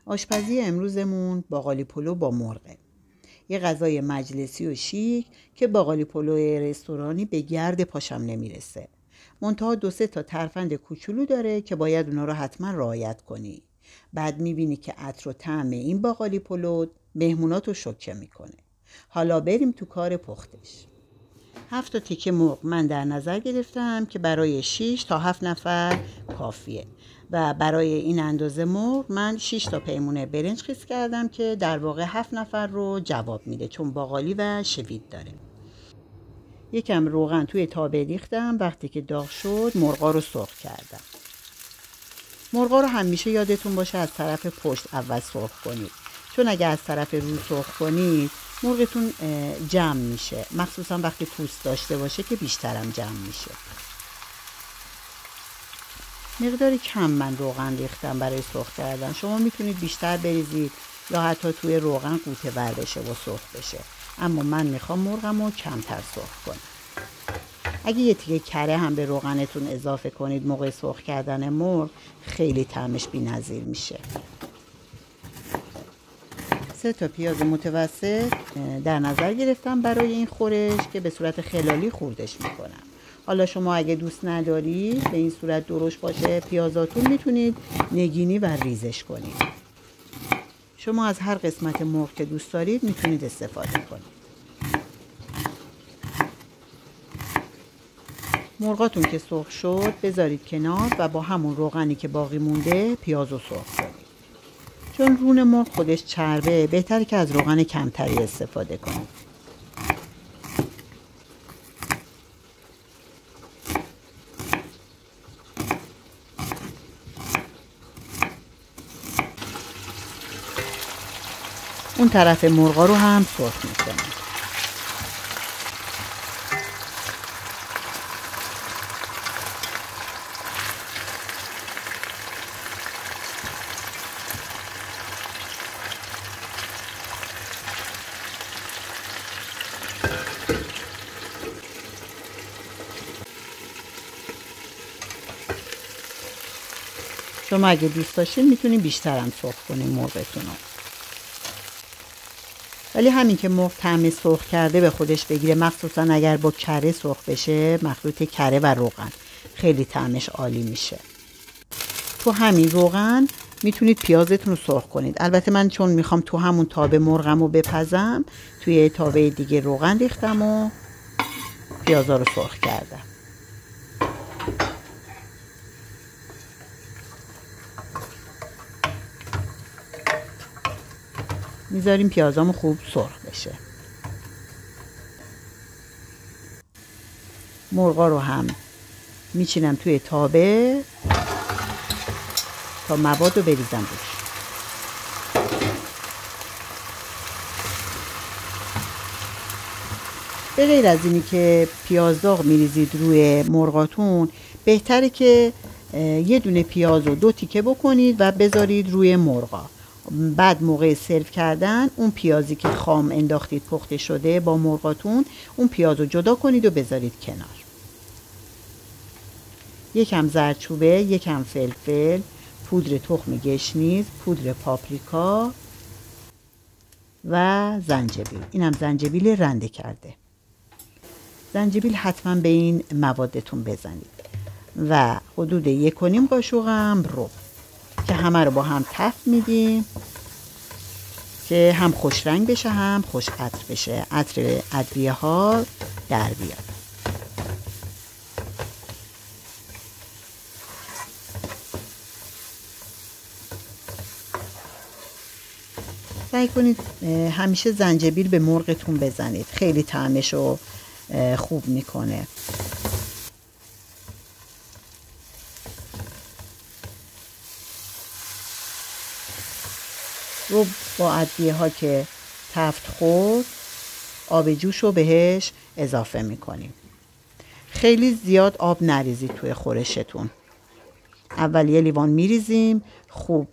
آشپزی امروزمون باقالی پلو با مرغه. یه غذای مجلسی و شیک که باقالی پلو رستورانی به گرد پاشم نمیرسه. منتها 2-3 تا ترفند کوچولو داره که باید اونا رو حتما رعایت کنی. بعد میبینی که عطر و طعم این باقالی پلو مهموناتو شوکه میکنه. حالا بریم تو کار پختش. 7 تا تیکه مرغ من در نظر گرفتم که برای 6 تا 7 نفر کافیه و برای این اندازه مرغ من 6 تا پیمونه برنج خیس کردم که در واقع 7 نفر رو جواب میده چون باقالی و شوید داره. یکم روغن توی تابه ریختم. وقتی که داغ شد مرغا رو سرخ کردم. مرغا رو همیشه یادتون باشه از طرف پشت اول سرخ کنید، چون اگه از طرف رو سرخ کنید مرغتون جمع میشه، مخصوصا وقتی پوست داشته باشه که بیشترم جمع میشه. مقداری کم من روغن ریختم برای سرخ کردن. شما میتونید بیشتر بریزید یا حتی توی روغن قوطه ور بشه و سرخ بشه، اما من میخوام مرغم رو کمتر سرخ کنم. اگه یه تیکه کره هم به روغنتون اضافه کنید موقع سرخ کردن مرغ خیلی طعمش بی‌نظیر میشه. 3 تا پیاز متوسط در نظر گرفتم برای این خورش که به صورت خلالی خوردش میکنم. حالا شما اگه دوست ندارید به این صورت درشت باشه پیازاتون میتونید نگینی و ریزش کنید. شما از هر قسمت مرغ که دوست دارید میتونید استفاده کنید. مرغاتون که سرخ شد بذارید کنار و با همون روغنی که باقی مونده پیازو سرخ کنید. چون رون مرغ خودش چربه بهتره که از روغن کمتری استفاده کنید. اون طرف مرغا رو هم سرخ میکنم. شما اگه دوست داشتین میتونین بیشتر هم سرخ کنین مرغتون رو. ولی همین که مرغ طعم سرخ کرده به خودش بگیره، مخصوصا اگر با کره سرخ بشه، مخلوط کره و روغن، خیلی طعمش عالی میشه. تو همین روغن میتونید پیازتون رو سرخ کنید. البته من چون میخوام تو همون تابه مرغم رو بپزم توی تابه دیگه روغن ریختم و پیازا رو سرخ کردم. میذاریم پیازامو خوب سرخ بشه. مرغا رو هم میچینم توی تابه تا مواد رو بریزم روش. به غیر از اینی که پیاز داغ میریزید روی مرغاتون، بهتره که یه دونه پیاز رو 2 تیکه بکنید و بذارید روی مرغا. بعد موقع سرو کردن اون پیازی که خام انداختید پخته شده با مرغاتون، اون پیاز رو جدا کنید و بذارید کنار. یکم زردچوبه، یکم فلفل، پودر تخم گشنیز، پودر پاپریکا و زنجبیل. اینم زنجبیل رنده کرده. زنجبیل حتما به این موادتون بزنید و حدود 1.5 قاشقم رب که همه رو با هم تفت میدیم که هم خوش رنگ بشه هم خوش عطر بشه، عطر ادویه ها در بیاد. سعی کنید همیشه زنجبیل به مرغتون بزنید، خیلی طعمش رو خوب میکنه. رو با ادویه ها که تفت خورد آب جوش رو بهش اضافه میکنیم. خیلی زیاد آب نریزید توی خورشتون. اول یه لیوان میریزیم خوب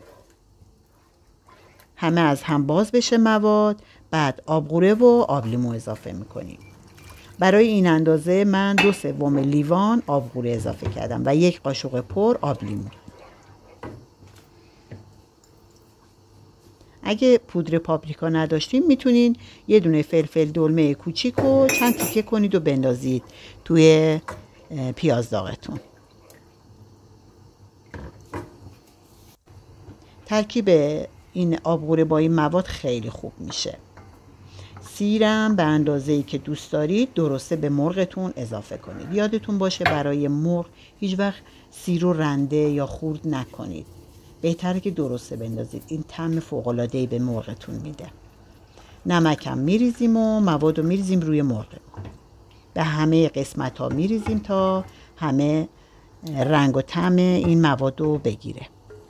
همه از هم باز بشه مواد، بعد آبغوره و آب لیمو اضافه میکنیم. برای این اندازه من 2/3 لیوان آبغوره اضافه کردم و 1 قاشق پر آب لیمو. اگه پودر پاپریکا نداشتیم میتونین یه دونه فلفل دلمه کوچیک رو چند تیکه کنید و بندازید توی پیاز داغتون. ترکیب این آبغوره با این مواد خیلی خوب میشه. سیرم به اندازه‌ای که دوست دارید درسته به مرغتون اضافه کنید. یادتون باشه برای مرغ هیچ وقت سیر رو رنده یا خورد نکنید. بهتره که درسته بندازید. این طعم فوق‌العاده‌ای به مرغتون میده. نمکم میریزیم و مواد رو میریزیم روی مرغ. به همه قسمت ها میریزیم تا همه رنگ و طعم این مواد رو بگیره.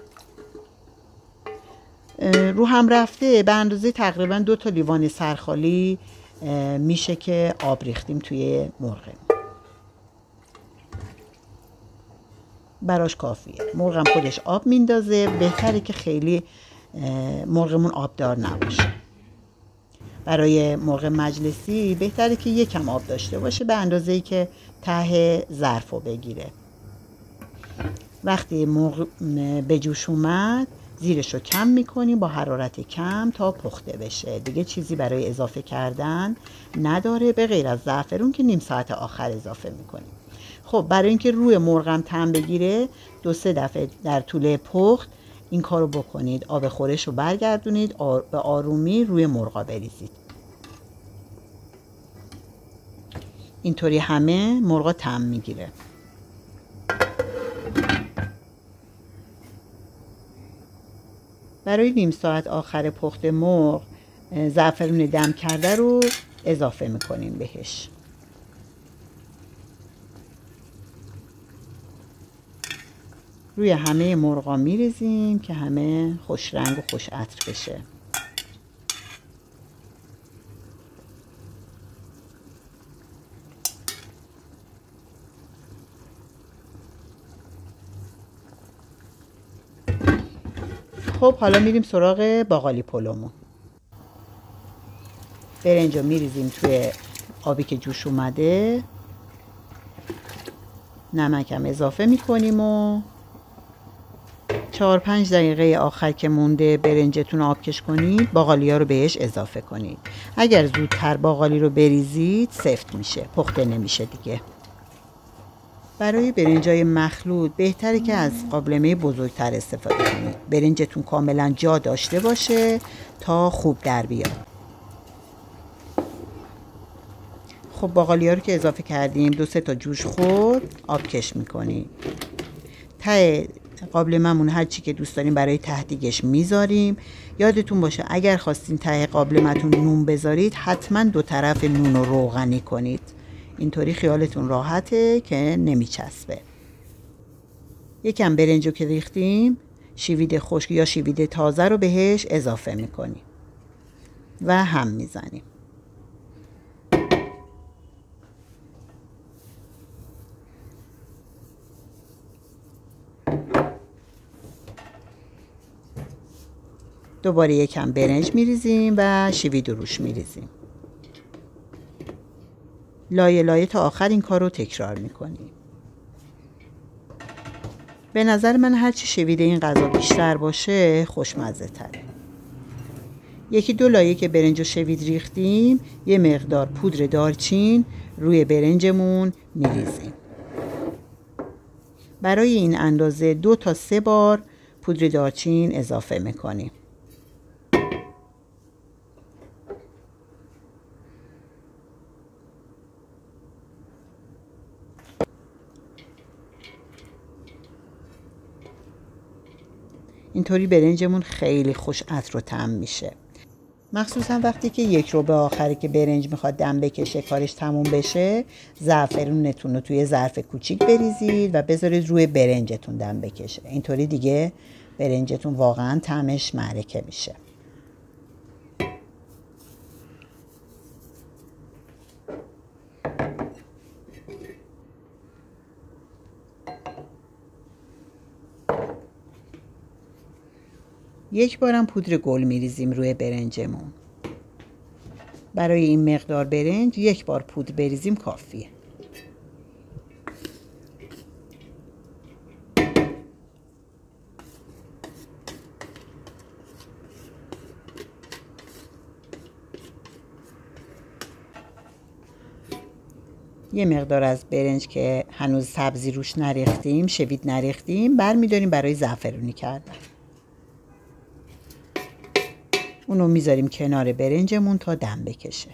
رو هم رفته به اندازه تقریبا 2 تا لیوان سرخالی میشه که آب ریختیم توی مرغ. براش کافیه. مرغم خودش آب میندازه. بهتره که خیلی مرغمون آبدار نباشه. برای مرغ مجلسی بهتره که یکم آب داشته باشه به اندازه‌ای که ته ظرفو بگیره. وقتی مرغ به جوش اومد زیرش رو کم میکنیم با حرارت کم تا پخته بشه. دیگه چیزی برای اضافه کردن نداره به غیر از زعفرون که نیم ساعت آخر اضافه میکنیم. خب برای اینکه روی مرغم طعم بگیره 2-3 دفعه در طول پخت این کارو بکنید. آب خورش رو برگردونید، به آرومی روی مرغا بریزید. اینطوری همه مرغا طعم میگیره. برای نیم ساعت آخر پخت مرغ زعفرون دم کرده رو اضافه میکنیم بهش. روی همه مرغا میریزیم که همه خوش رنگ و خوش عطر بشه. خب حالا میریم سراغ باقالی پلومون. برنج رو میریزیم توی آبی که جوش اومده. نمکم اضافه میکنیم و 4-5 دقیقه آخر که مونده برنجتون آبکش کنید. باقالی ها رو بهش اضافه کنید. اگر زودتر باقالی رو بریزید سفت میشه، پخته نمیشه دیگه. برای برنجای مخلوط بهتره که از قابلمه بزرگتر استفاده کنید. برنجتون کاملا جا داشته باشه تا خوب در بیاد. خب باقالی ها رو که اضافه کردیم 2-3 تا جوش خورد آبکش میکنیم. ته قابلمه‌مون هر چی که دوست داریم برای ته‌دیگش میذاریم. یادتون باشه اگر خواستین ته قابلمه‌تون نون بذارید حتما 2 طرف نون رو روغنی کنید. اینطوری خیالتون راحته که نمیچسبه. یکم برنج رو که ریختیم شیوید خشک یا شیوید تازه رو بهش اضافه میکنیم و هم میزنیم. دوباره یکم برنج میریزیم و شیوید روش میریزیم. لایه لایه تا آخر این کار رو تکرار میکنیم. به نظر من هرچی شوید این غذا بیشتر باشه خوشمزه تره. 1-2 لایه که برنج و شوید ریختیم یه مقدار پودر دارچین روی برنجمون میریزیم. برای این اندازه 2 تا 3 بار پودر دارچین اضافه میکنیم. اینطوری برنجمون خیلی خوش عطر و طعم میشه. مخصوصا وقتی که 1 ربع آخری که برنج میخواد دم بکشه کارش تموم بشه زعفرونتون رو توی ظرف کوچیک بریزید و بذارید روی برنجتون دم بکشه. اینطوری دیگه برنجتون واقعا طعمش معرکه میشه. یک بارم پودر گل میریزیم روی برنجمون. برای این مقدار برنج 1 بار پودر بریزیم کافیه. یه مقدار از برنج که هنوز سبزی روش نریختیم، شوید نریختیم، برمی‌داریم برای زعفرونی کردن. اونو میذاریم کنار برنجمون تا دم بکشه.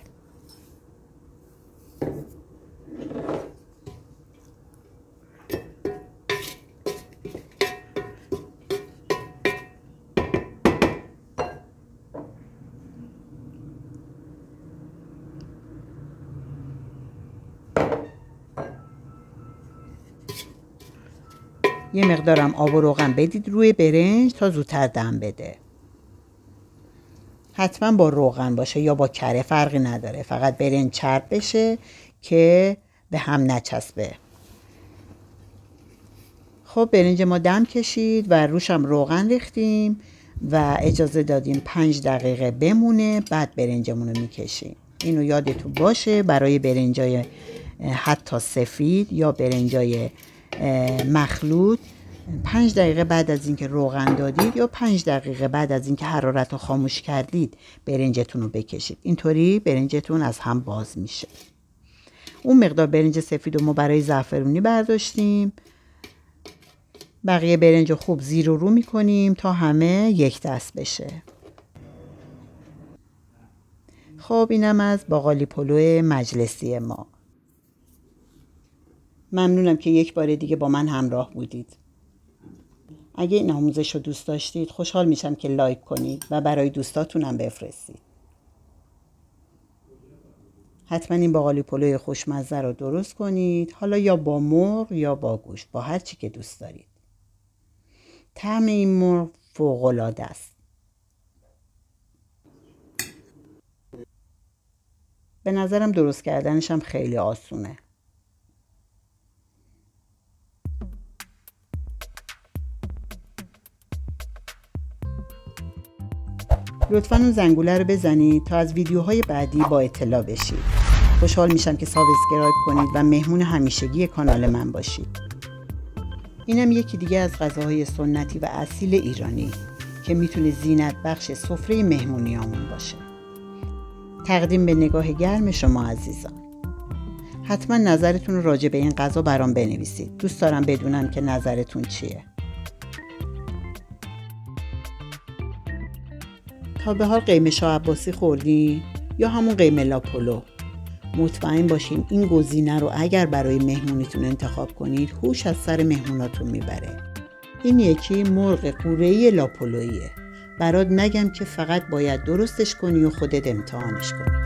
یه مقدارم آب و روغن بدید روی برنج تا زودتر دم بده. حتما با روغن باشه یا با کره، فرقی نداره، فقط برنج چرب بشه که به هم نچسبه. خب برنج ما دم کشید و روشم روغن ریختیم و اجازه دادیم 5 دقیقه بمونه، بعد برنجمون رو میکشیم. اینو یادتون باشه برای برنجای حتی سفید یا برنجای مخلوط 5 دقیقه بعد از اینکه روغن دادید یا 5 دقیقه بعد از اینکه حرارت رو خاموش کردید برنجتون رو بکشید. اینطوری برنجتون از هم باز میشه. اون مقدار برنج سفید رو ما برای زعفرونی برداشتیم. بقیه برنج رو خوب زیر و رو میکنیم تا همه یک دست بشه. خب اینم از باقالی پلو مجلسی ما. ممنونم که یک بار دیگه با من همراه بودید. اگه این آموزش رو دوست داشتید خوشحال میشم که لایک کنید و برای دوستاتونم بفرستید. حتما این باقالی پلوی خوشمزه رو درست کنید، حالا یا با مرغ یا با گوشت، با هر چی که دوست دارید. طعم این مرغ فوق‌العاده است. به نظرم درست کردنش هم خیلی آسونه. لطفاً اون زنگوله رو بزنید تا از ویدیوهای بعدی با اطلاع بشید. خوشحال میشم که سابسکرایب کنید و مهمون همیشگی کانال من باشید. اینم یکی دیگه از غذاهای سنتی و اصیل ایرانی که میتونه زینت بخش سفره مهمونیامون باشه. تقدیم به نگاه گرم شما عزیزان. حتما نظرتون رو راجع به این غذا برام بنویسید. دوست دارم بدونم که نظرتون چیه. تا به حال قیمه شاه عباسی خوردین یا همون قیمه لاپولو؟ مطمئن باشین این گزینه رو اگر برای مهمونیتون انتخاب کنید هوش از سر مهموناتون میبره. این یکی مرغ قوره‌ای لاپولویه. برات نگم که فقط باید درستش کنی و خودت امتحانش کنی.